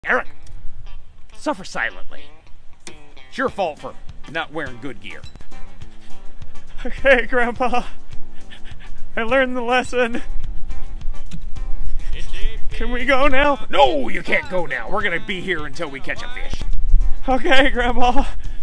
Eric, suffer silently. It's your fault for not wearing good gear. Okay, Grandpa. I learned the lesson. Can we go now? No, you can't go now. We're gonna be here until we catch a fish. Okay, Grandpa.